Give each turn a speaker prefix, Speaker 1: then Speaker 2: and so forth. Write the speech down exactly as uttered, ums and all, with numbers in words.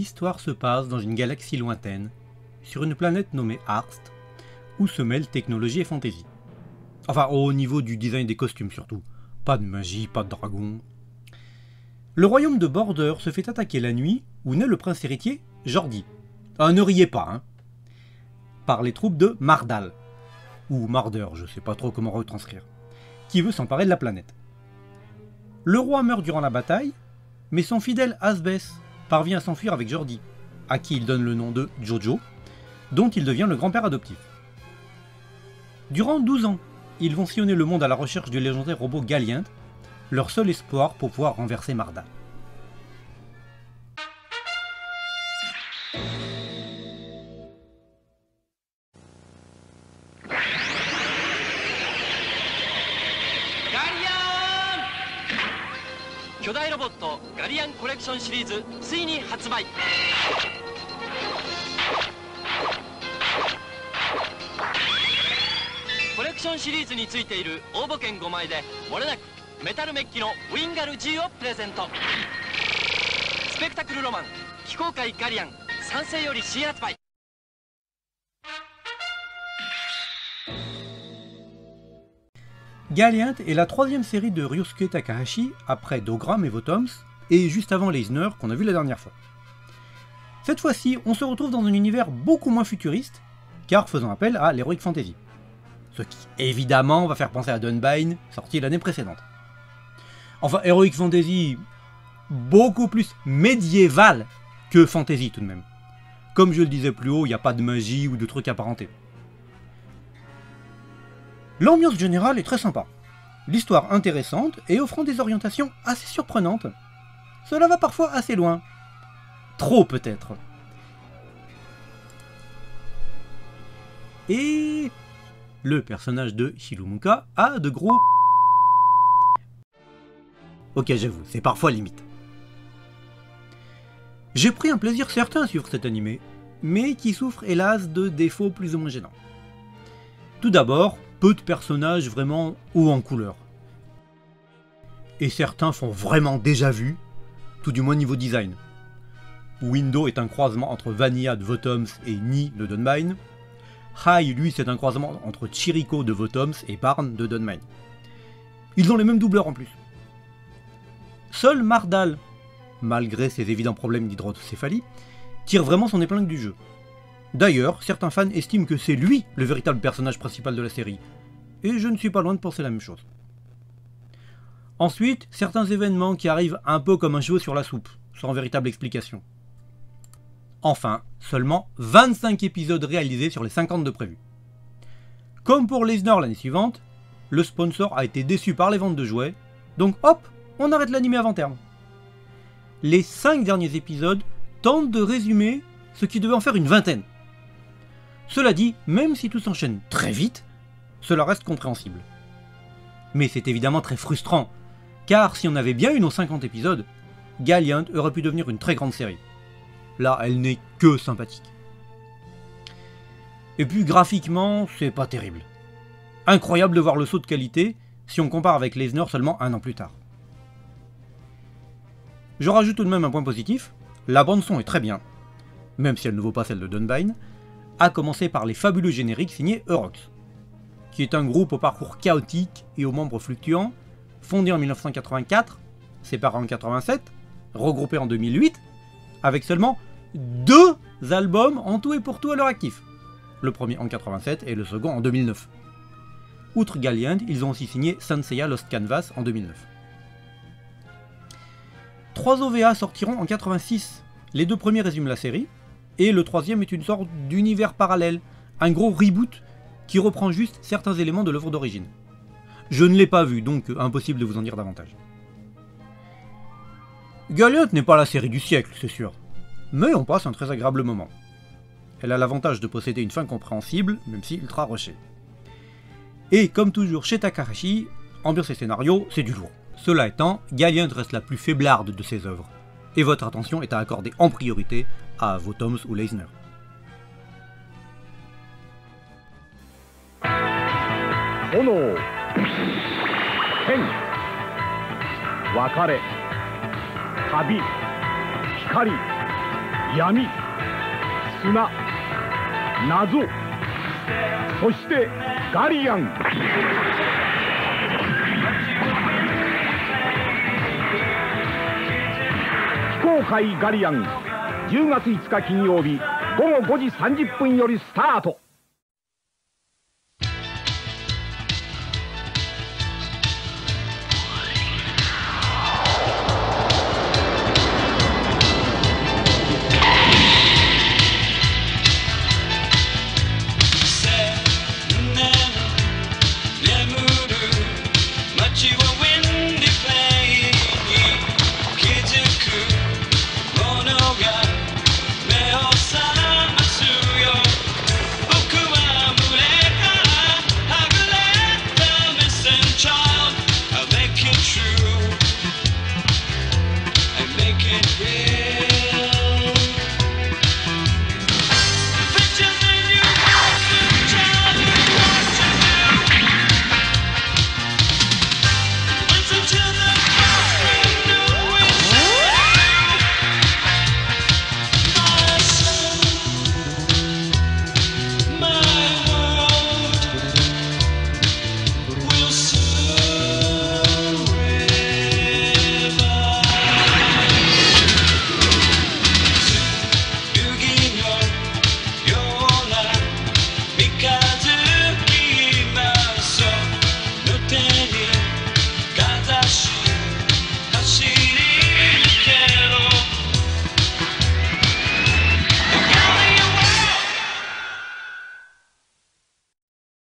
Speaker 1: L'histoire se passe dans une galaxie lointaine, sur une planète nommée Arst, où se mêlent technologie et fantasy. Enfin, au niveau du design des costumes surtout. Pas de magie, pas de dragon. Le royaume de Border se fait attaquer la nuit où naît le prince héritier, Jordi. Ah, ne riez pas, hein. Par les troupes de Mardal. Ou Marder, je sais pas trop comment retranscrire. Qui veut s'emparer de la planète. Le roi meurt durant la bataille, mais son fidèle Asbès parvient à s'enfuir avec Jordi, à qui il donne le nom de Jojo, dont il devient le grand-père adoptif. Durant douze ans, ils vont sillonner le monde à la recherche du légendaire robot Galient, leur seul espoir pour pouvoir renverser Mardal.
Speaker 2: Galient Collection Series ついに発売。コレクションシリーズについている応募券ごまいでもれなくメタルメッキのウィンガル G をプレゼント。スペクタクルロマン非公開ガリアン賛成より新発売。
Speaker 1: Galient est la troisième série de Ryosuke Takahashi, après Dogram et Votoms, et juste avant Leisner qu'on a vu la dernière fois. Cette fois-ci, on se retrouve dans un univers beaucoup moins futuriste, car faisant appel à l'Heroic Fantasy. Ce qui, évidemment, va faire penser à Dunbine, sorti l'année précédente. Enfin, Heroic Fantasy, beaucoup plus médiéval que fantasy tout de même. Comme je le disais plus haut, il n'y a pas de magie ou de trucs apparentés. L'ambiance générale est très sympa. L'histoire intéressante et offrant des orientations assez surprenantes. Cela va parfois assez loin. Trop peut-être. Et le personnage de Shirumuka a de gros... Ok, j'avoue, c'est parfois limite. J'ai pris un plaisir certain à suivre cet animé, mais qui souffre hélas de défauts plus ou moins gênants. Tout d'abord, peu de personnages vraiment hauts en couleur. Et certains font vraiment déjà vu, tout du moins niveau design. Window est un croisement entre Vanilla de Votoms et Ni de Dunbine. Hai, lui, c'est un croisement entre Chiriko de Votoms et Barn de Dunbine. Ils ont les mêmes doubleurs en plus. Seul Mardal, malgré ses évidents problèmes d'hydrocéphalie, tire vraiment son épingle du jeu. D'ailleurs, certains fans estiment que c'est lui le véritable personnage principal de la série, et je ne suis pas loin de penser la même chose. Ensuite, certains événements qui arrivent un peu comme un cheveu sur la soupe, sans véritable explication. Enfin, seulement vingt-cinq épisodes réalisés sur les cinquante de prévus. Comme pour Leisner l'année suivante, le sponsor a été déçu par les ventes de jouets, donc hop, on arrête l'anime avant terme. Les cinq derniers épisodes tentent de résumer ce qui devait en faire une vingtaine. Cela dit, même si tout s'enchaîne très vite, cela reste compréhensible. Mais c'est évidemment très frustrant, car si on avait bien eu nos cinquante épisodes, Galient aurait pu devenir une très grande série. Là, elle n'est que sympathique. Et puis graphiquement, c'est pas terrible. Incroyable de voir le saut de qualité si on compare avec Leisner seulement un an plus tard. Je rajoute tout de même un point positif, la bande son est très bien, même si elle ne vaut pas celle de Dunbine, à commencer par les fabuleux génériques signés Eurox, qui est un groupe au parcours chaotique et aux membres fluctuants, fondé en mille neuf cent quatre-vingt-quatre, séparé en quatre-vingt-sept, regroupé en deux mille huit, avec seulement deux albums en tout et pour tout à leur actif. Le premier en quatre-vingt-sept et le second en deux mille neuf. Outre Galient, ils ont aussi signé Saint Seiya Lost Canvas en deux mille neuf. Trois O V A sortiront en quatre-vingt-six. Les deux premiers résument la série, et le troisième est une sorte d'univers parallèle, un gros reboot qui reprend juste certains éléments de l'œuvre d'origine. Je ne l'ai pas vu, donc impossible de vous en dire davantage. Galient n'est pas la série du siècle, c'est sûr, mais on passe un très agréable moment. Elle a l'avantage de posséder une fin compréhensible, même si ultra rushée. Et comme toujours chez Takahashi, ambiance et scénario, c'est du lourd. Cela étant, Galient reste la plus faiblarde de ses œuvres, et votre attention est à accorder en priorité à Votoms ou Leisner.
Speaker 3: 炎、天、別れ、旅、光、 闇、砂、謎、そしてガリアン。非公開ガリアン、じゅうがついつか金曜日ごごごじさんじゅっぷんよりスタート。